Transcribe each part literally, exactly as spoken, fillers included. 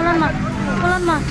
Pelan, Mak. Pelan, Mak.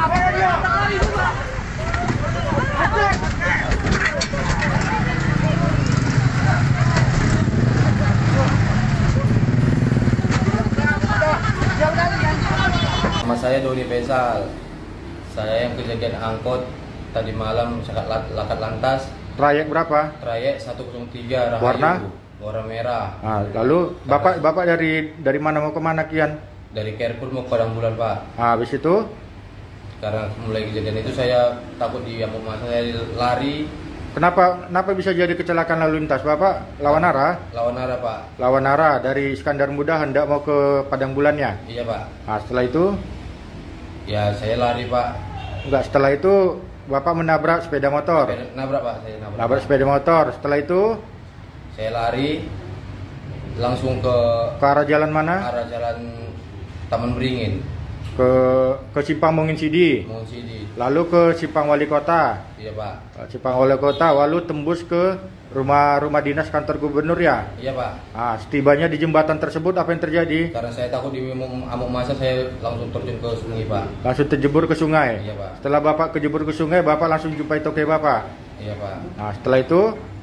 Nama saya Doni Faisal. Saya yang kejadian angkot tadi malam saat lakat lantas. Trayek berapa? Trayek seratus tiga Rahayu. Warna? Warna merah. Nah, lalu bapak bapak dari dari mana mau ke mana kian? Dari Kerpur mau ke Padang Bulan, Pak. Nah, habis itu? Karena mulai kejadian itu saya takut di amuk masa, saya lari. Kenapa kenapa bisa jadi kecelakaan lalu lintas, Bapak? Lawan arah? Lawan arah, Pak. Lawan arah dari Iskandar Muda hendak mau ke Padang Bulannya. Iya, Pak. Nah, setelah itu? Ya, saya lari, Pak. Enggak, setelah itu Bapak menabrak sepeda motor. Sepeda, nabrak, Pak. Saya nabrak. Nabrak sepeda motor. Setelah itu? Saya lari langsung ke Ke arah jalan mana? arah jalan Taman Beringin. Ke ke Simpang Mungin Sidi. Mungin Sidi. Lalu ke Simpang Wali Kota. Iya, Pak. Simpang Wali Kota, lalu tembus ke rumah rumah dinas kantor gubernur ya. Iya, Pak. Ah, setibanya di jembatan tersebut apa yang terjadi? Karena saya takut di amuk masa, saya langsung terjun ke sungai, Pak. Langsung terjebur ke sungai. Iya, Pak. Setelah Bapak kejebur ke sungai, Bapak langsung jumpai toke Bapak. Iya, Pak. Nah, setelah itu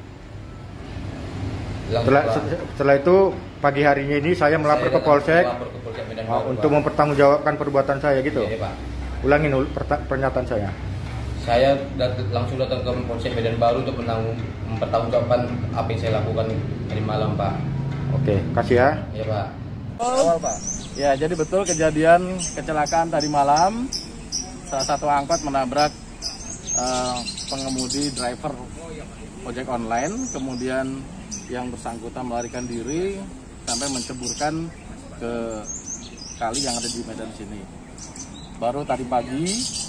Langsung setelah, Pak. setelah itu pagi harinya ini saya melapor Saya ke Polsek melapor ke Polsek Medan ah, Baru, untuk Pak. mempertanggungjawabkan perbuatan saya gitu. Iya, Pak. Ulangin ul- perta- pernyataan saya. Saya dat langsung datang ke Polsek Medan Baru untuk menanggung mempertanggungjawabkan apa yang saya lakukan tadi malam, Pak. Oke, kasih ya. Iya, Pak. Awal, Pak. Ya, jadi betul kejadian kecelakaan tadi malam. Salah satu angkot menabrak uh, pengemudi driver ojek online, kemudian yang bersangkutan melarikan diri sampai menceburkan ke kali yang ada di Medan sini. Baru tadi pagi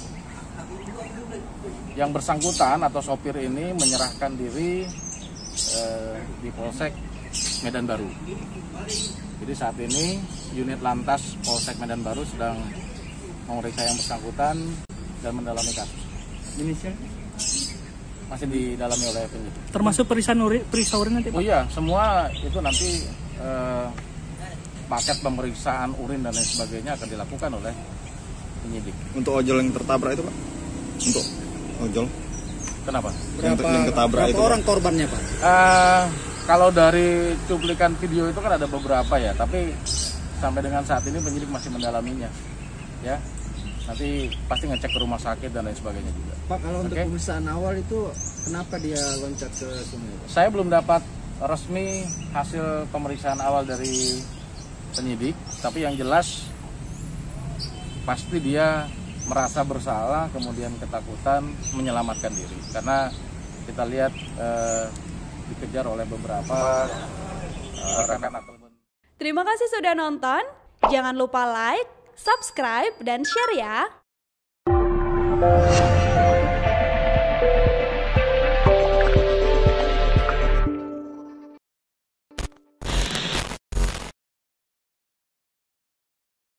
yang bersangkutan atau sopir ini menyerahkan diri eh, di Polsek Medan Baru. Jadi saat ini unit lantas Polsek Medan Baru sedang memeriksa yang bersangkutan dan mendalami kasus. Inisial masih didalami oleh penyidik. Termasuk periksaan urin, periksa urin nanti, Pak? Oh iya, semua itu nanti eh, paket pemeriksaan urin dan lain sebagainya akan dilakukan oleh penyidik. Untuk ojol yang tertabrak itu, Pak? Untuk ojol Kenapa? yang, yang ketabrak berapa itu, orang Pak? korbannya, Pak? Uh, kalau dari cuplikan video itu kan ada beberapa ya, tapi sampai dengan saat ini penyidik masih mendalaminya, ya. Nanti pasti ngecek ke rumah sakit dan lain sebagainya juga. Pak, kalau untuk Oke. pemeriksaan awal itu kenapa dia loncat ke sungai, Pak? Saya belum dapat resmi hasil pemeriksaan awal dari penyidik, tapi yang jelas pasti dia merasa bersalah, kemudian ketakutan menyelamatkan diri. Karena kita lihat eh, dikejar oleh beberapa eh, rekan atau. Terima kasih sudah nonton. Jangan lupa like, subscribe, dan share ya.